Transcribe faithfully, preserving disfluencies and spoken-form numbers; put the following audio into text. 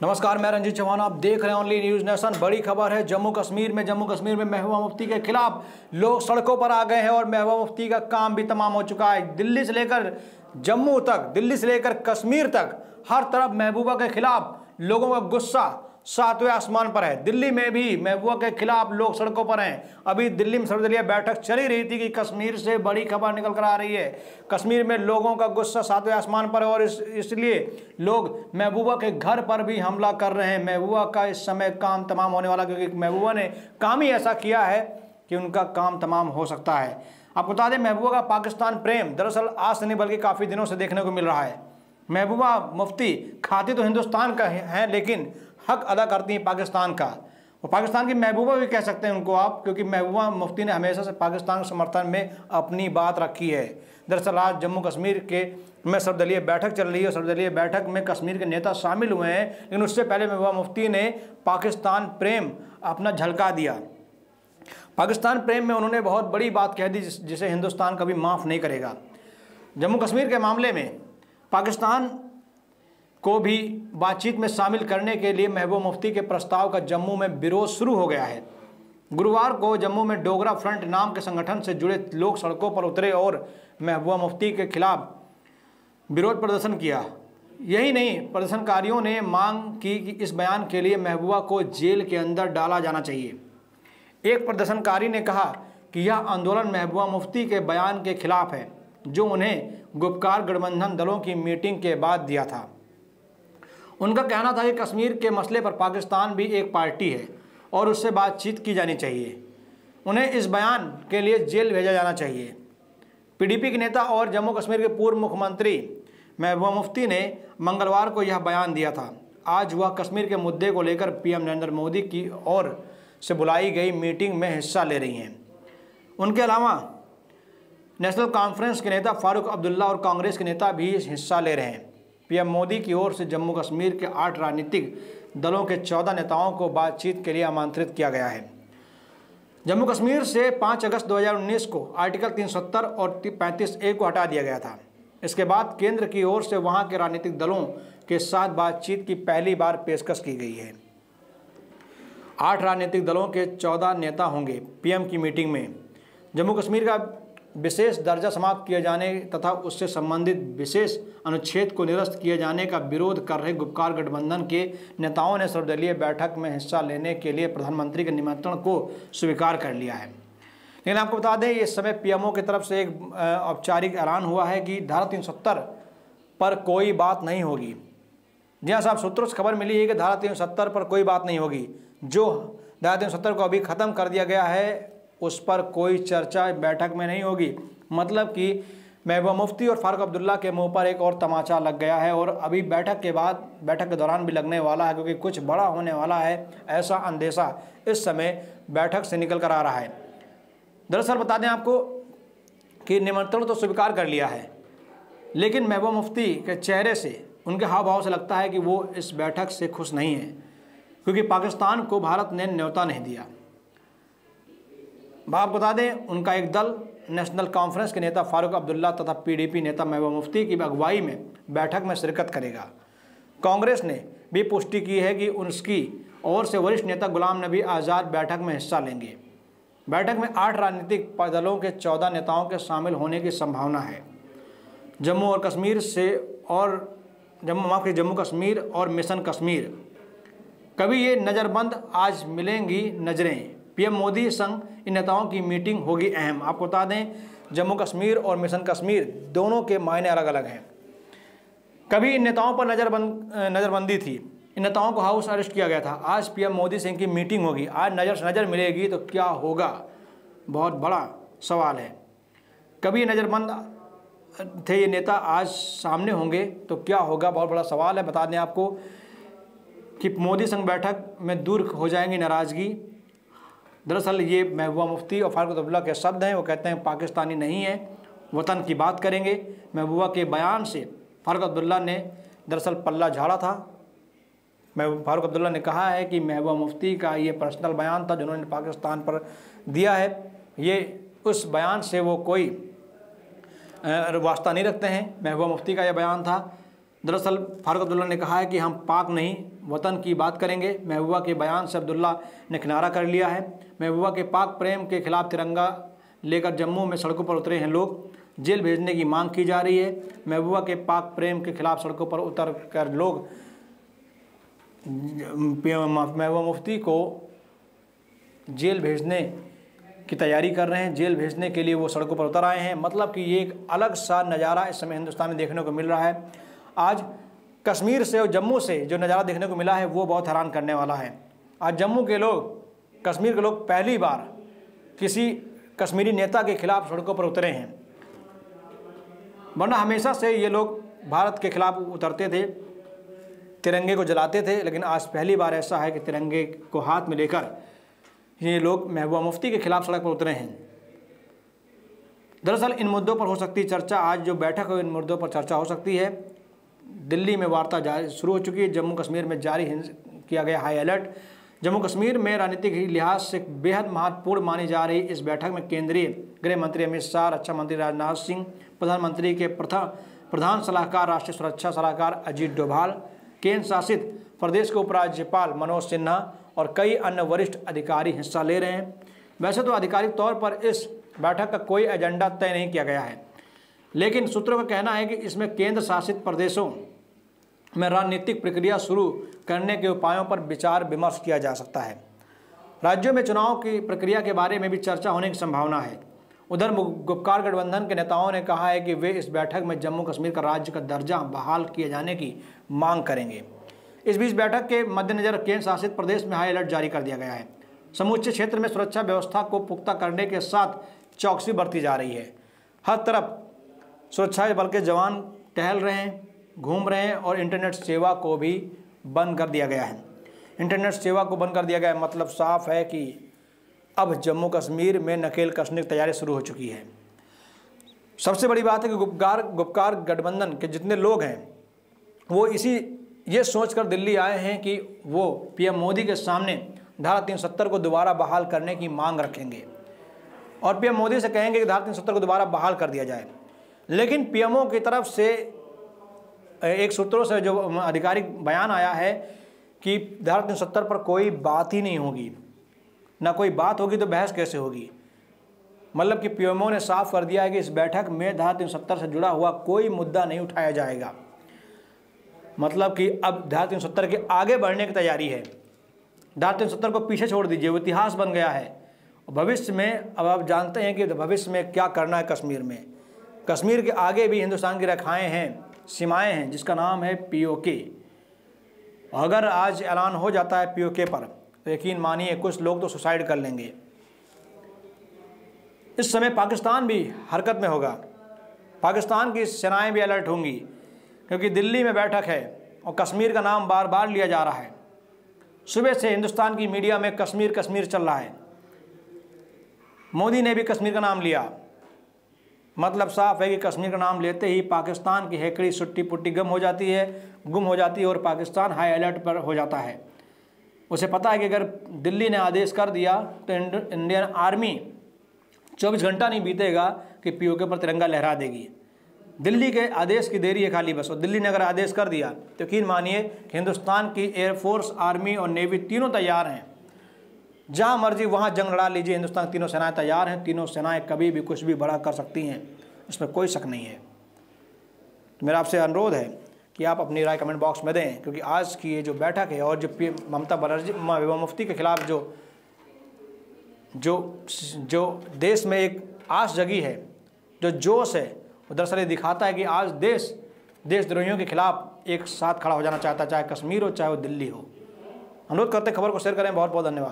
नमस्कार, मैं रंजीत चौहान, आप देख रहे हैं ओनली न्यूज़ नेशन। बड़ी खबर है जम्मू कश्मीर में। जम्मू कश्मीर में महबूबा मुफ्ती के खिलाफ लोग सड़कों पर आ गए हैं और महबूबा मुफ्ती का काम भी तमाम हो चुका है। दिल्ली से लेकर जम्मू तक, दिल्ली से लेकर कश्मीर तक हर तरफ महबूबा के खिलाफ लोगों का गुस्सा सातवें आसमान पर है। दिल्ली में भी महबूबा के खिलाफ लोग सड़कों पर हैं। अभी दिल्ली में सर्वदलीय बैठक चली रही थी कि कश्मीर से बड़ी खबर निकल कर आ रही है। कश्मीर में लोगों का गुस्सा सातवें आसमान पर है और इस इसलिए लोग महबूबा के घर पर भी हमला कर रहे हैं। महबूबा का इस समय काम तमाम होने वाला, क्योंकि महबूबा ने काम ही ऐसा किया है कि उनका काम तमाम हो सकता है। आपको बता दें, महबूबा का पाकिस्तान प्रेम दरअसल आज से नहीं बल्कि काफ़ी दिनों से देखने को मिल रहा है। महबूबा मुफ्ती खाती तो हिंदुस्तान का है, लेकिन हक अदा करती हैं पाकिस्तान का। और पाकिस्तान की महबूबा भी कह सकते हैं उनको आप, क्योंकि महबूबा मुफ्ती ने हमेशा से पाकिस्तान के समर्थन में अपनी बात रखी है। दरअसल आज जम्मू कश्मीर के में सर्वदलीय बैठक चल रही है। सर्वदलीय बैठक में कश्मीर के नेता शामिल हुए हैं, लेकिन उससे पहले महबूबा मुफ्ती ने पाकिस्तान प्रेम अपना झलका दिया। पाकिस्तान प्रेम में उन्होंने बहुत बड़ी बात कह दी जिसे हिंदुस्तान कभी माफ़ नहीं करेगा। जम्मू कश्मीर के मामले में पाकिस्तान को भी बातचीत में शामिल करने के लिए महबूबा मुफ्ती के प्रस्ताव का जम्मू में विरोध शुरू हो गया है। गुरुवार को जम्मू में डोगरा फ्रंट नाम के संगठन से जुड़े लोग सड़कों पर उतरे और महबूबा मुफ्ती के खिलाफ विरोध प्रदर्शन किया। यही नहीं, प्रदर्शनकारियों ने मांग की कि इस बयान के लिए महबूबा को जेल के अंदर डाला जाना चाहिए। एक प्रदर्शनकारी ने कहा कि यह आंदोलन महबूबा मुफ्ती के बयान के खिलाफ है जो उन्हें गुपकार गठबंधन दलों की मीटिंग के बाद दिया था। उनका कहना था कि कश्मीर के मसले पर पाकिस्तान भी एक पार्टी है और उससे बातचीत की जानी चाहिए। उन्हें इस बयान के लिए जेल भेजा जाना चाहिए। पीडीपी के नेता और जम्मू कश्मीर के पूर्व मुख्यमंत्री महबूबा मुफ्ती ने मंगलवार को यह बयान दिया था। आज वह कश्मीर के मुद्दे को लेकर पीएम नरेंद्र मोदी की ओर से बुलाई गई मीटिंग में हिस्सा ले रही हैं। उनके अलावा नेशनल कॉन्फ्रेंस के नेता फारूक अब्दुल्ला और कांग्रेस के नेता भी हिस्सा ले रहे हैं। पीएम मोदी की ओर से जम्मू कश्मीर के आठ राजनीतिक दलों के चौदह नेताओं को बातचीत के लिए आमंत्रित किया गया है। जम्मू कश्मीर से पाँच अगस्त दो हज़ार उन्नीस को आर्टिकल तीन सौ सत्तर और पैंतीस ए को हटा दिया गया था। इसके बाद केंद्र की ओर से वहां के राजनीतिक दलों के साथ बातचीत की पहली बार पेशकश की गई है। आठ राजनीतिक दलों के चौदह नेता होंगे। पीएम की मीटिंग में जम्मू कश्मीर का विशेष दर्जा समाप्त किए जाने तथा उससे संबंधित विशेष अनुच्छेद को निरस्त किए जाने का विरोध कर रहे गुपकार गठबंधन के नेताओं ने सर्वदलीय बैठक में हिस्सा लेने के लिए प्रधानमंत्री के निमंत्रण को स्वीकार कर लिया है। लेकिन आपको बता दें, इस समय पीएमओ की तरफ से एक औपचारिक ऐलान हुआ है कि धारा तीन सौ सत्तर पर कोई बात नहीं होगी। जी हाँ साहब, सूत्रों से खबर मिली है कि धारा तीन सौ सत्तर पर कोई बात नहीं होगी। जो धारा तीन सौ सत्तर को अभी ख़त्म कर दिया गया है उस पर कोई चर्चा बैठक में नहीं होगी। मतलब कि महबूबा मुफ्ती और फारूक अब्दुल्ला के मुंह पर एक और तमाचा लग गया है और अभी बैठक के बाद, बैठक के दौरान भी लगने वाला है, क्योंकि कुछ बड़ा होने वाला है ऐसा अंदेशा इस समय बैठक से निकल कर आ रहा है। दरअसल बता दें आपको कि निमंत्रण तो स्वीकार कर लिया है, लेकिन महबूबा मुफ्ती के चेहरे से, उनके हाव भाव से लगता है कि वो इस बैठक से खुश नहीं है, क्योंकि पाकिस्तान को भारत ने न्योता नहीं दिया। आपको बता दें, उनका एक दल नेशनल कॉन्फ्रेंस के नेता फारूक अब्दुल्ला तथा पीडीपी नेता महबूबा मुफ्ती की अगुवाई में बैठक में शिरकत करेगा। कांग्रेस ने भी पुष्टि की है कि उसकी ओर से वरिष्ठ नेता गुलाम नबी आज़ाद बैठक में हिस्सा लेंगे। बैठक में आठ राजनीतिक दलों के चौदह नेताओं के शामिल होने की संभावना है। जम्मू और कश्मीर से और जम्मू माफ के जम्मू कश्मीर और मिशन कश्मीर, कभी ये नज़रबंद, आज मिलेंगी नज़रें। पीएम मोदी संग इन नेताओं की मीटिंग होगी अहम। आपको बता दें, जम्मू कश्मीर और मिशन कश्मीर दोनों के मायने अलग अलग हैं। कभी इन नेताओं पर नज़रबंद नज़रबंदी थी, इन नेताओं को हाउस अरेस्ट किया गया था। आज पीएम मोदी से इनकी मीटिंग होगी। आज नज़र से नज़र मिलेगी तो क्या होगा, बहुत बड़ा सवाल है। कभी नज़रबंद थे ये नेता, आज सामने होंगे तो क्या होगा, बहुत बड़ा सवाल है। बता दें आपको कि मोदी संग बैठक में दूर हो जाएंगी नाराज़गी। दरअसल ये महबूबा मुफ्ती और फारूक अब्दुल्ला के शब्द हैं। वो कहते हैं पाकिस्तानी नहीं है, वतन की बात करेंगे। महबूबा के बयान से फारूक अब्दुल्ला ने दरअसल पल्ला झाड़ा था। महबूब फारूक अब्दुल्ला ने कहा है कि महबूबा मुफ्ती का ये पर्सनल बयान था जिन्होंने पाकिस्तान पर दिया है, ये उस बयान से वो कोई वास्ता नहीं रखते हैं। महबूबा मुफ्ती का यह बयान था। दरअसल फारूक अब्दुल्ला ने कहा है कि हम पाक नहीं वतन की बात करेंगे। महबूबा के बयान से अब्दुल्ला ने किनारा कर लिया है। महबूबा के पाक प्रेम के खिलाफ तिरंगा लेकर जम्मू में सड़कों पर उतरे हैं लोग। जेल भेजने की मांग की जा रही है। महबूबा के पाक प्रेम के खिलाफ सड़कों पर उतर कर लोग महबूबा मुफ्ती को जेल भेजने की तैयारी कर रहे हैं। जेल भेजने के लिए वो सड़कों पर उतर आए हैं। मतलब कि ये एक अलग सा नज़ारा इस समय हिंदुस्तान में देखने को मिल रहा है। आज कश्मीर से और जम्मू से जो नज़ारा देखने को मिला है वो बहुत हैरान करने वाला है। आज जम्मू के लोग, कश्मीर के लोग पहली बार किसी कश्मीरी नेता के खिलाफ सड़कों पर उतरे हैं, वरना हमेशा से ये लोग भारत के खिलाफ उतरते थे, तिरंगे को जलाते थे, लेकिन आज पहली बार ऐसा है कि तिरंगे को हाथ में लेकर ये लोग महबूबा मुफ्ती के खिलाफ सड़क पर उतरे हैं। दरअसल इन मुद्दों पर हो सकती चर्चा, आज जो बैठक हो इन मुद्दों पर चर्चा हो सकती है। दिल्ली में वार्ता जारी शुरू हो चुकी है। जम्मू कश्मीर में जारी किया गया हाई अलर्ट। जम्मू कश्मीर में राजनीतिक लिहाज से बेहद महत्वपूर्ण मानी जा रही इस बैठक में केंद्रीय गृह मंत्री अमित शाह, रक्षा मंत्री राजनाथ सिंह, प्रधानमंत्री के प्रथम प्रधान सलाहकार राष्ट्रीय सुरक्षा सलाहकार अजीत डोभाल, केंद्र शासित प्रदेश के उपराज्यपाल मनोज सिन्हा और कई अन्य वरिष्ठ अधिकारी हिस्सा ले रहे हैं। वैसे तो आधिकारिक तौर पर इस बैठक का कोई एजेंडा तय नहीं किया गया है, लेकिन सूत्रों का कहना है कि इसमें केंद्र शासित प्रदेशों में रणनीतिक प्रक्रिया शुरू करने के उपायों पर विचार विमर्श किया जा सकता है। राज्यों में चुनाव की प्रक्रिया के बारे में भी चर्चा होने की संभावना है। उधर गुपकार गठबंधन के नेताओं ने कहा है कि वे इस बैठक में जम्मू कश्मीर का राज्य का दर्जा बहाल किए जाने की मांग करेंगे। इस बीच बैठक के मद्देनजर केंद्र शासित प्रदेश में हाई अलर्ट जारी कर दिया गया है। समूचे क्षेत्र में सुरक्षा व्यवस्था को पुख्ता करने के साथ चौकसी बरती जा रही है। हर तरफ सुरक्षा बल के जवान टहल रहे हैं, घूम रहे हैं और इंटरनेट सेवा को भी बंद कर दिया गया है। इंटरनेट सेवा को बंद कर दिया गया है मतलब साफ है कि अब जम्मू कश्मीर में नकेल कसने की तैयारी शुरू हो चुकी है। सबसे बड़ी बात है कि गुपकार गुपकार गठबंधन के जितने लोग हैं वो इसी ये सोचकर दिल्ली आए हैं कि वो पीएम मोदी के सामने धारा तीन सौ सत्तर को दोबारा बहाल करने की मांग रखेंगे और पीएम मोदी से कहेंगे कि धारा तीन सौ सत्तर को दोबारा बहाल कर दिया जाए। लेकिन पीएमओ की तरफ से एक सूत्रों से जो आधिकारिक बयान आया है कि धारा तीन सौ सत्तर पर कोई बात ही नहीं होगी, ना कोई बात होगी तो बहस कैसे होगी। मतलब कि पीएमओ ने साफ कर दिया है कि इस बैठक में धारा तीन सौ सत्तर से जुड़ा हुआ कोई मुद्दा नहीं उठाया जाएगा। मतलब कि अब धारा तीन सौ सत्तर के आगे बढ़ने की तैयारी है। धारा तीन सौ सत्तर को पीछे छोड़ दीजिए, वो इतिहास बन गया है। भविष्य में अब आप जानते हैं कि भविष्य में क्या करना है। कश्मीर में कश्मीर के आगे भी हिंदुस्तान की रेखाएं हैं, सीमाएं हैं, जिसका नाम है पीओके। अगर आज ऐलान हो जाता है पीओके पर तो यकीन मानिए कुछ लोग तो सुसाइड कर लेंगे। इस समय पाकिस्तान भी हरकत में होगा, पाकिस्तान की सेनाएं भी अलर्ट होंगी, क्योंकि दिल्ली में बैठक है और कश्मीर का नाम बार बार लिया जा रहा है। सुबह से हिंदुस्तान की मीडिया में कश्मीर कश्मीर चल रहा है। मोदी ने भी कश्मीर का नाम लिया। मतलब साफ है कि कश्मीर का नाम लेते ही पाकिस्तान की हेकड़ी सुट्टी पुट्टी गम हो जाती है गुम हो जाती है और पाकिस्तान हाई अलर्ट पर हो जाता है। उसे पता है कि अगर दिल्ली ने आदेश कर दिया तो इंडियन आर्मी चौबीस घंटा नहीं बीतेगा कि पीओके पर तिरंगा लहरा देगी। दिल्ली के आदेश की देरी है खाली बस, और दिल्ली ने अगर आदेश कर दिया तो यकीन मानिए कि हिंदुस्तान की एयरफोर्स, आर्मी और नेवी तीनों तैयार हैं। जहाँ मर्जी वहाँ जंग लड़ा लीजिए, हिंदुस्तान की तीनों सेनाएं तैयार हैं। तीनों सेनाएं कभी भी कुछ भी बड़ा कर सकती हैं, इसमें कोई शक नहीं है। तो मेरा आपसे अनुरोध है कि आप अपनी राय कमेंट बॉक्स में दें, क्योंकि आज की ये जो बैठक है और जो ममता बनर्जी महबूबा मुफ्ती के खिलाफ जो जो जो देश में एक आस जगी है, जो जोश है, वो दरअसल ये दिखाता है कि आज देश देशद्रोहियों के खिलाफ एक साथ खड़ा हो जाना चाहता है, चाहे कश्मीर हो चाहे वो दिल्ली हो। अनुरोध करते खबर को शेयर करें। बहुत बहुत धन्यवाद।